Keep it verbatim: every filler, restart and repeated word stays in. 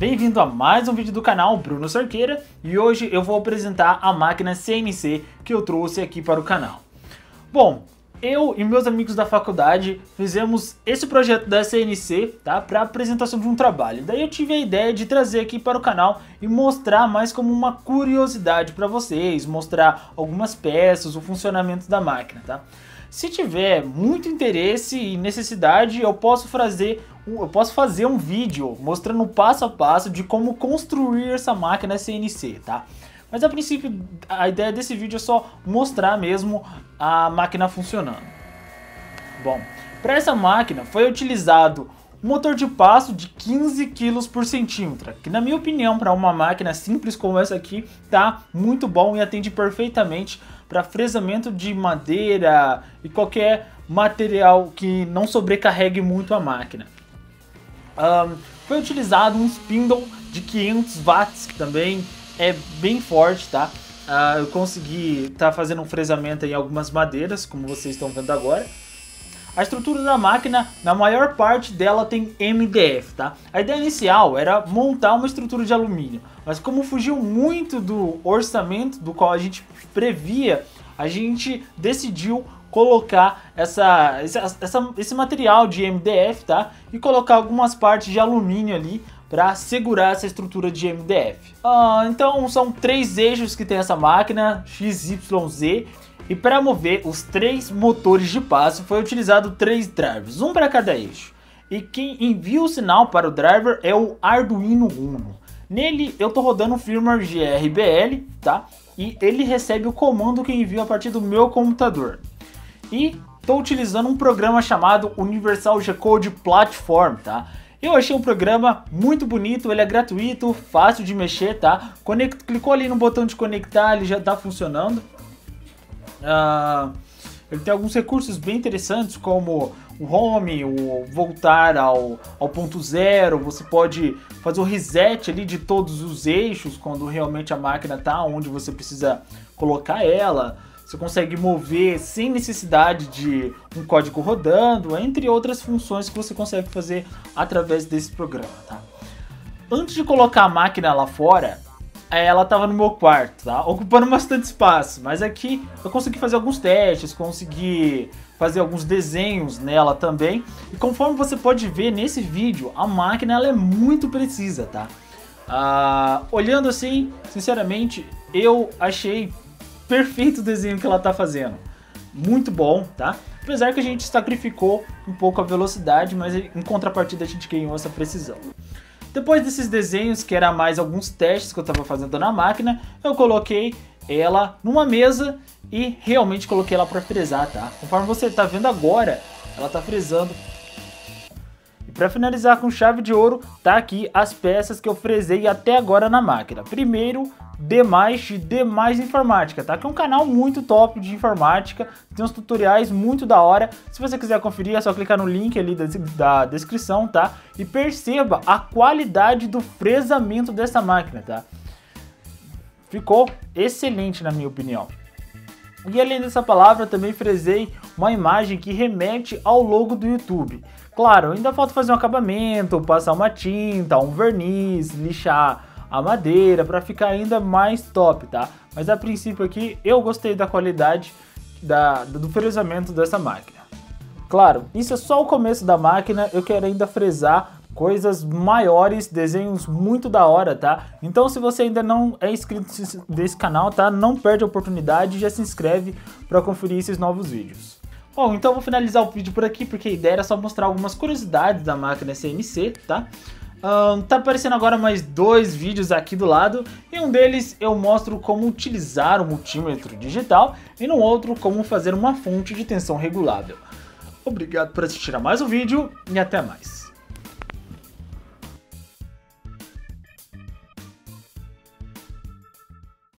bem-vindo a mais um vídeo do canal Bruno Cerqueira e hoje eu vou apresentar a máquina C N C que eu trouxe aqui para o canal. Bom, eu e meus amigos da faculdade fizemos esse projeto da C N C, tá, para apresentação de um trabalho. Daí eu tive a ideia de trazer aqui para o canal e mostrar mais como uma curiosidade para vocês, mostrar algumas peças, o funcionamento da máquina, tá? Se tiver muito interesse e necessidade, eu posso fazer, eu posso fazer um vídeo mostrando passo a passo de como construir essa máquina C N C, tá? Mas a princípio a ideia desse vídeo é só mostrar mesmo a máquina funcionando. Bom, para essa máquina foi utilizado um motor de passo de quinze quilos por centímetro, que na minha opinião para uma máquina simples como essa aqui tá muito bom e atende perfeitamente para fresamento de madeira e qualquer material que não sobrecarregue muito a máquina. Um, foi utilizado um spindle de quinhentos watts, que também é bem forte, tá? Uh, eu consegui estar tá fazendo um fresamento em algumas madeiras, como vocês estão vendo agora. A estrutura da máquina, na maior parte dela tem M D F, tá? A ideia inicial era montar uma estrutura de alumínio, mas como fugiu muito do orçamento do qual a gente previa, a gente decidiu colocar essa, essa, essa, esse material de M D F, tá? E colocar algumas partes de alumínio ali para segurar essa estrutura de M D F. Ah, então são três eixos que tem essa máquina, X Y Z. E para mover os três motores de passo foi utilizado três drivers, um para cada eixo. E quem envia o sinal para o driver é o Arduino Uno. Nele eu estou rodando o firmware G R B L, tá? E ele recebe o comando que envio a partir do meu computador. E estou utilizando um programa chamado Universal G-Code Platform, tá? Eu achei um programa muito bonito, ele é gratuito, fácil de mexer, tá? Conect... Clicou ali no botão de conectar, ele já está funcionando. Uh, ele tem alguns recursos bem interessantes, como o home, o voltar ao, ao ponto zero. Você pode fazer o reset ali de todos os eixos quando realmente a máquina está onde você precisa colocar ela. Você consegue mover sem necessidade de um código rodando, entre outras funções que você consegue fazer através desse programa, tá? Antes de colocar a máquina lá fora, ela estava no meu quarto, tá? Ocupando bastante espaço, mas aqui eu consegui fazer alguns testes, consegui fazer alguns desenhos nela também. E conforme você pode ver nesse vídeo, a máquina ela é muito precisa, tá? Ah, olhando assim, sinceramente, eu achei perfeito o desenho que ela está fazendo. Muito bom, tá? Apesar que a gente sacrificou um pouco a velocidade, mas em contrapartida a gente ganhou essa precisão. Depois desses desenhos, que era mais alguns testes que eu estava fazendo na máquina, eu coloquei ela numa mesa e realmente coloquei ela para fresar, tá? Conforme você está vendo agora, ela está fresando. E para finalizar com chave de ouro, tá aqui as peças que eu fresei até agora na máquina. Primeiro, Demais de Demais Informática, tá? Que é um canal muito top de informática, tem uns tutoriais muito da hora. Se você quiser conferir, é só clicar no link ali da, da descrição, tá? E perceba a qualidade do fresamento dessa máquina, tá? Ficou excelente na minha opinião. E além dessa palavra, também fresei uma imagem que remete ao logo do YouTube. Claro, ainda falta fazer um acabamento, passar uma tinta, um verniz, lixar a madeira para ficar ainda mais top, tá? Mas a princípio aqui eu gostei da qualidade da, do fresamento dessa máquina. Claro, isso é só o começo da máquina, eu quero ainda fresar coisas maiores, desenhos muito da hora, tá? Então se você ainda não é inscrito desse canal, tá? Não perde a oportunidade e já se inscreve para conferir esses novos vídeos. Bom, então eu vou finalizar o vídeo por aqui, porque a ideia era só mostrar algumas curiosidades da máquina C N C, tá? Um, tá aparecendo agora mais dois vídeos aqui do lado. Em um deles eu mostro como utilizar o multímetro digital e no outro como fazer uma fonte de tensão regulável. Obrigado por assistir a mais um vídeo e até mais.